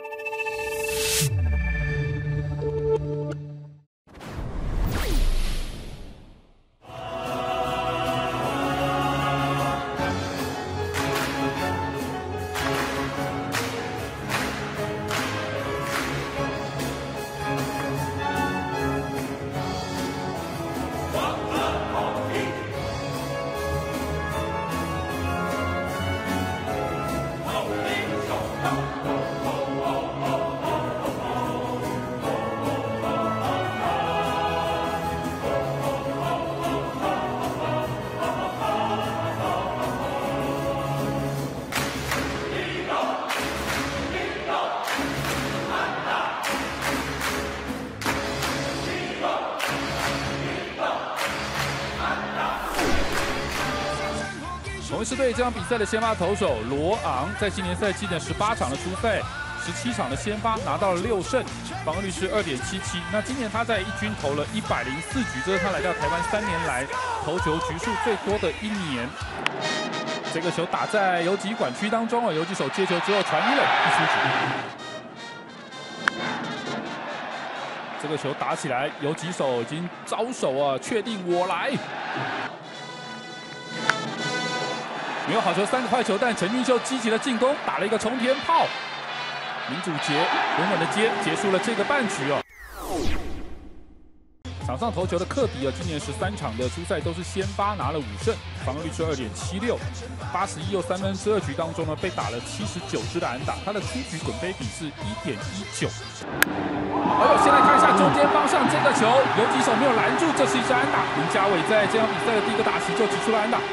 同一支队这场比赛的先发投手罗昂，在今年赛季的18场的出赛，17场的先发拿到了6胜，防御率是2.77。那今年他在一军投了104局，这是他来到台湾3年来投球局数最多的一年。这个球打在游击管区当中啊，游击手接球之后传一垒一出局。这个球打起来，游击手已经招手啊，确定我来。没有好球，3个坏球，但陈俊秀积极的进攻，打了一个冲天炮。林祖杰稳稳的接，结束了这个半局哦。场上投球的克迪啊，今年13场的出赛都是先发，拿了5胜，防御率是2.76，81又2/3局当中呢，被打了79支的安打，他的出局滚飞比是1.19。哎呦，先来看一下中间方向这个球，游击手没有拦住，这是一支安打。林家伟在这场比赛的第一个打席就击出了安打。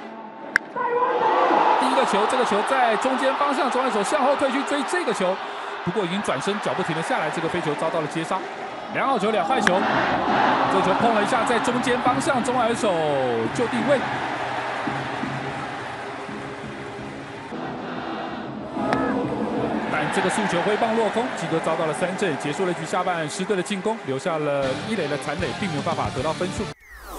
这个球在中间方向，中外手向后退去追这个球，不过已经转身，脚步停了下来，这个飞球遭到了接杀。2好球2坏球，这个球碰了一下，在中间方向，中外手就定位。但这个速球挥棒落空，基哥遭到了3振，结束了一局下半狮队的进攻，留下了1垒的残垒，并没有办法得到分数。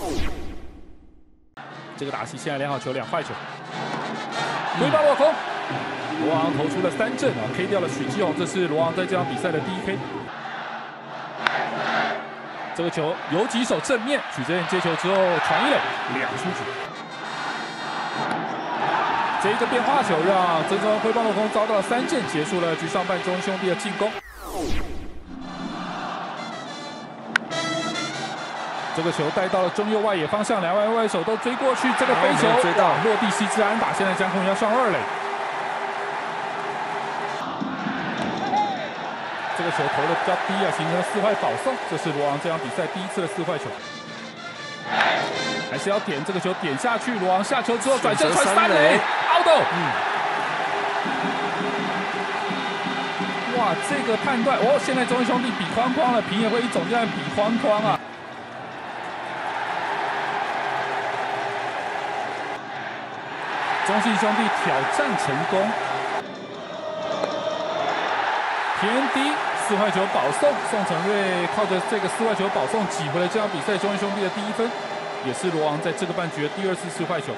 这个打席现在2好球2坏球。挥棒落空，罗昂投出了3振啊 ，K 掉了许基宏，这是罗昂在这场比赛的第1 K。这个球游击手正面，许哲彦接球之后传一垒，2出局。这一个变化球让曾宗恩挥棒落空，遭到了3振，结束了局上半中恩兄弟的进攻。这个球带到了中右外野方向，2位外手都追过去，这个飞球追到落地，西之安打，现在江宏要上2垒。这个球投的比较低啊，形成了4坏保送，这是罗昂这场比赛第1次的4坏球。还是要点这个球点下去，罗昂下球之后转身传3垒 ，out。哇，这个判断哦，现在中信兄弟比框框了，平野会一总这样比框框啊。中信兄弟挑战成功，偏低4坏球保送，宋承瑞靠着这个4坏球保送挤回了这场比赛中信兄弟的第1分，也是罗昂在这个半局的第2次4坏球。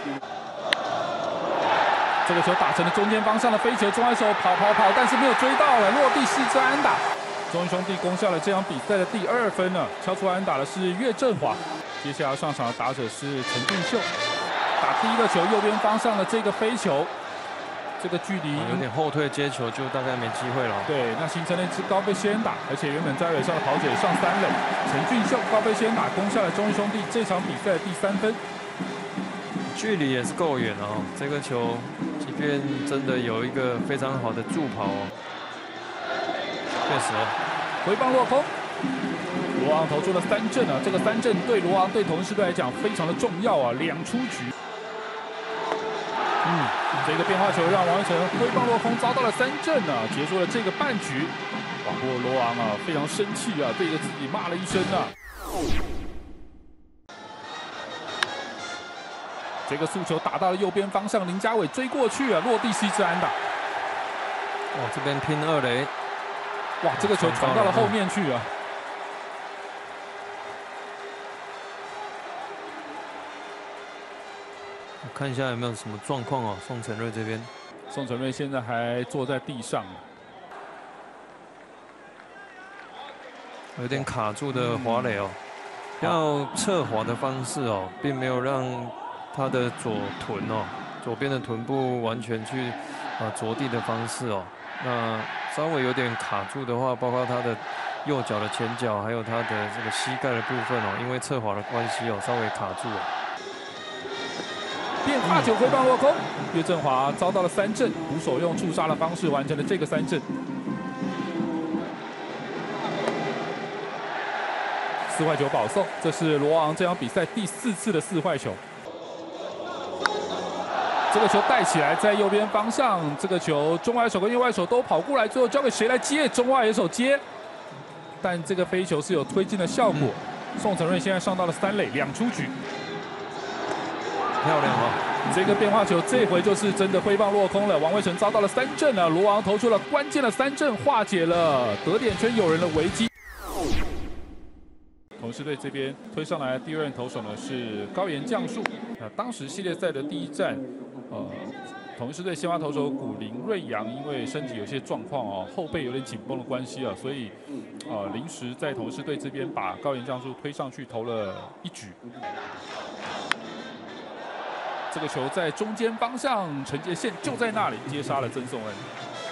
这个球打成了中间方向的飞球，中外手跑，但是没有追到了，落地是支安打。中信兄弟攻下了这场比赛的第2分呢，敲出安打的是岳振华，接下来上场的打者是陈俊秀。打第1个球，右边方向的这个飞球，这个距离有点后退接球，就大概没机会了。 对，那形成了一支高飞先打，而且原本在垒上的跑者也上3垒。陈俊秀高飞先打，攻下了中信兄弟这场比赛的第3分。 距离也是够远哦，这个球即便真的有一个非常好的助跑哦，确实哦， 回棒落空。罗昂投出了3振啊，这个3振对罗昂对同事队来讲非常的重要啊，2出局。这个变化球让王威成挥棒落空，遭到了3振啊，结束了这个半局。哇，不过罗昂啊非常生气啊，对着自己骂了一声啊。这个速球打到了右边方向，林家伟追过去啊，落地是一支安打。 哇，这边拼2垒， 哇，这个球传到了后面去啊。 我看一下有没有什么状况哦，宋承瑞这边。 宋承瑞现在还坐在地上。 有点卡住的滑垒哦，要侧滑的方式哦，并没有让他的左边的臀部完全去着地的方式哦。那稍微有点卡住的话，包括他的右脚的前脚，还有他的这个膝盖的部分哦，因为侧滑的关系哦，稍微卡住了。 变化球挥棒落空，岳振华遭到了3振，捕手用触杀的方式完成了这个3振。4坏球保送，这是罗昂这场比赛第4次的4坏球。这个球带起来，在右边方向，这个球中外手跟右外手都跑过来，最后交给谁来接？中外野手接，但这个飞球是有推进的效果。宋承瑞现在上到了3垒2出局， 漂亮哦！ 这个变化球这回就是真的挥棒落空了，王威成遭到了3振啊，罗昂投出了关键的3振，化解了得点圈有人的危机。同狮队这边推上来的第2任投手呢是高岩将树，当时系列赛的第1战，同狮队先发投手古林瑞阳因为身体有些状况哦，后背有点紧绷的关系啊，所以临时在同狮队这边把高岩将树推上去投了1局。这个球在中间方向，陈杰宪就在那里接杀了曾颂恩。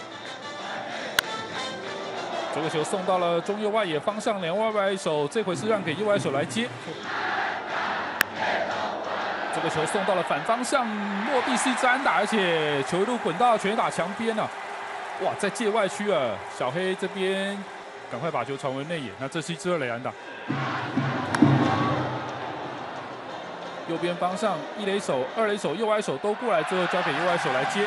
这个球送到了中右外野方向，2外外手，这回是让给右外手来接。这个球送到了反方向，落地是一支安打，而且球一路滚到全垒打墙边啊！哇，在界外区啊，小黑这边赶快把球传回内野。那这是一支2垒安打。右边方向，1垒手、2垒手、右外手都过来，最后交给右外手来接。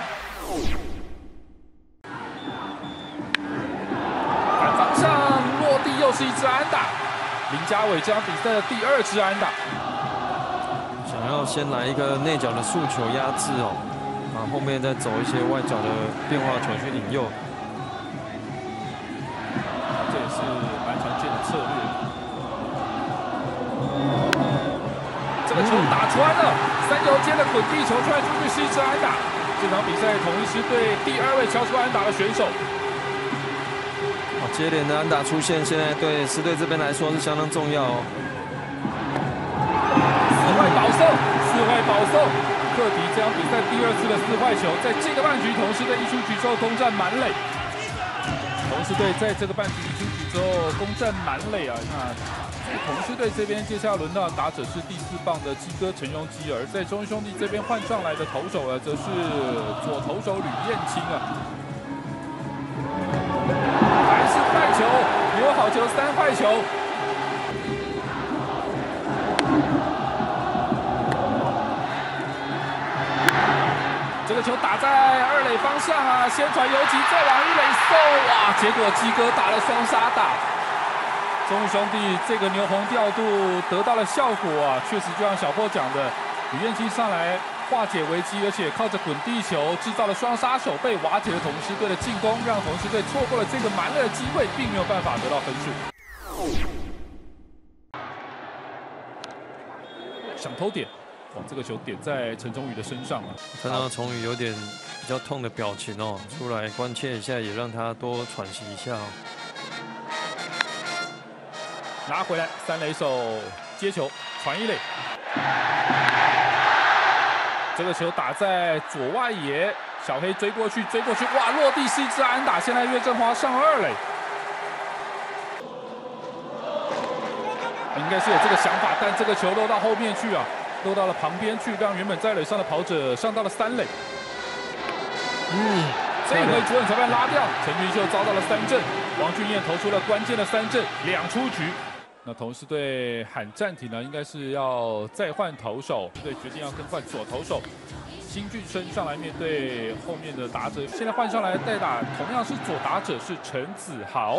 反方向落地又是一支安打，林家伟这场比赛的第2支安打。 想要先来一个内角的速球压制哦，后面再走一些外角的变化球去引诱， 这也是蛮常见的策略。这个球打穿了，3游间的滚地球传出去是一支安打。这场比赛同一狮队第2位敲出安打的选手。 接连的安打出现，现在对狮队这边来说是相当重要哦。 4坏保送，4坏保送，克迪这场比赛第2次的4坏球，在这个半局同狮队1出局之后攻占满垒。同狮队在这个半局1出局之后攻占满垒啊，那同狮队这边接下来轮到打者是第4棒的基哥陈庸基，而在中兄弟这边换上来的投手呢，则是左投手吕彦青啊。还是坏球，没有好球，3坏球。这个球打在2垒方向啊，先传游击，再往1垒送，哇！结果基哥打了双杀打。中兄弟这个牛棚调度得到了效果啊，确实就像小霍讲的，吕彦青上来化解危机，而且靠着滚地球制造了双杀手背，瓦解了同狮队的进攻，让同狮队错过了这个满垒的机会，并没有办法得到分数。想偷点，哇！这个球点在陈崇宇的身上啊， 看到崇宇有点比较痛的表情哦，出来关切一下，也让他多喘息一下哦。 拿回来，3垒手接球传1垒。这个球打在左外野，小黑追过去，哇！落地是一支安打，现在岳振华上2垒，应该是有这个想法，但这个球落到后面去啊，落到了旁边去，让原本在垒上的跑者上到了3垒。这一回主审裁判拉掉，陈俊秀遭到了3振，王俊彦投出了关键的3振，2出局。那同狮队喊暂停呢，应该是要再换投手，队决定要更换左投手辛俊生上来面对后面的打者。现在换上来的代打同样是左打者，是陈子豪。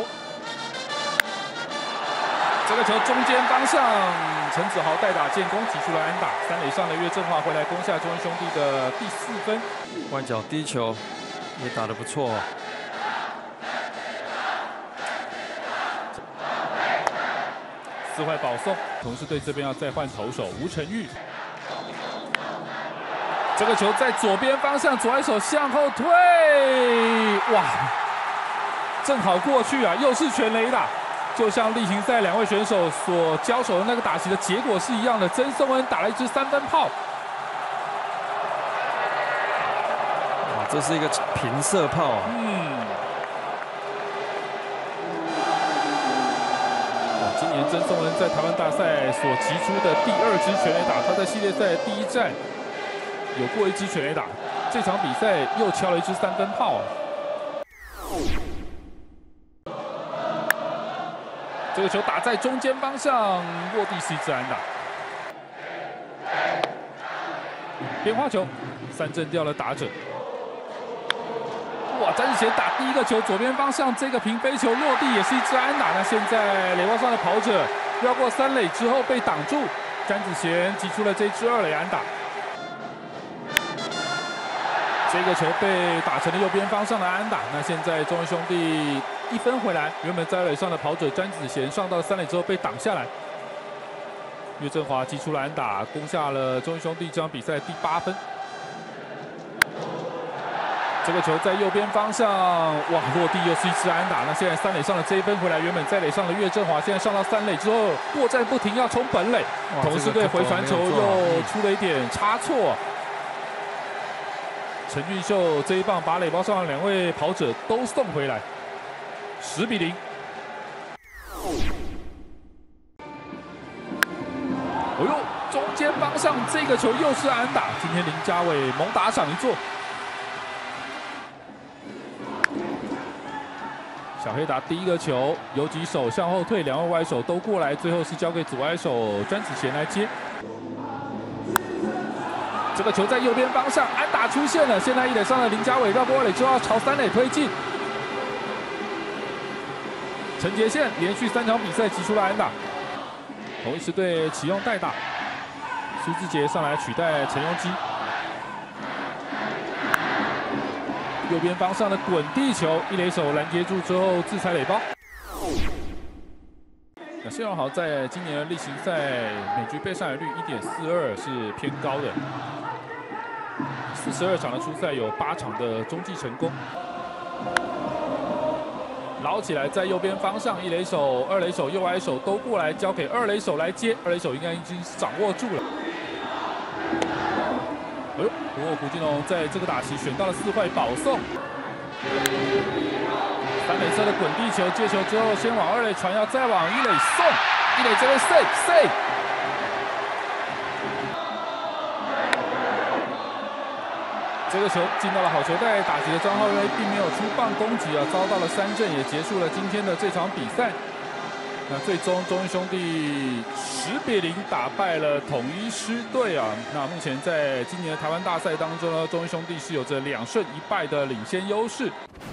这个球中间方向，陈子豪代打建功，提出了安打。3垒上的岳振华回来攻下中信兄弟的第4分。 外角低球也打得不错哦。 4坏保送，同狮队这边要再换投手吴承玉。这个球在左边方向，左外手向后推，哇，正好过去啊，又是全垒打。 就像例行赛两位选手所交手的那个打席的结果是一样的，曾颂恩打了一支3分炮。 哇，这是一个平射炮啊！ 今年曾颂恩在台湾大赛所击出的第2支全垒打，他在系列赛第1战有过1支全垒打，这场比赛又敲了一支3分炮啊！这个球打在中间方向，落地是一支安打。变化球，三振掉了打者。哇，詹子贤打第1个球左边方向，这个平飞球落地也是一支安打。那现在垒包上的跑者绕过3垒之后被挡住，詹子贤击出了这支2垒安打。这个球被打成了右边方向的安打。那现在中信兄弟1分回来，原本在2垒上的跑者詹子贤上到3垒之后被挡下来。岳振华击出了安打，攻下了中信兄弟这场比赛第8分。这个球在右边方向，哇，落地又是一支安打。那现在3垒上的这1分回来，原本在垒上的岳振华现在上到3垒之后过站不停，要冲本垒，同时对回传球又出了一点差错。陈俊秀这一棒把垒包上的2位跑者都送回来，10比0。哦呦，中间方向这个球又是安打，今天林家伟猛打赏一座。小黑打第1个球，游击手向后退，2位外手都过来，最后是交给左外手詹子贤来接。这个球在右边方向，安打出现了。现在1垒上的林家伟绕过2垒之后要朝3垒推进。陈杰宪连续3场比赛击出了安打，同一支队启用代打，苏志杰上来取代陈庸基。右边方向的滚地球，一垒手拦截住之后自踩垒包。那谢荣豪在今年的例行赛每局被上垒率1.42是偏高的，42场的出赛有8场的中继成功。捞起来在右边方向，一垒手、2垒手、右外手都过来，交给2垒手来接，2垒手应该已经掌握住了。哎呦，不过胡金龙在这个打席选到了4坏保送。3垒侧的滚地球接球之后，先往2垒传，要再往1垒送，1垒这边 save。这个球进到了好球带，打击的张浩睿并没有出棒攻击啊，遭到了3振，也结束了今天的这场比赛。那最终中信兄弟10比0打败了统一狮队啊。那目前在今年的台湾大赛当中呢，中信兄弟是有着2胜1败的领先优势。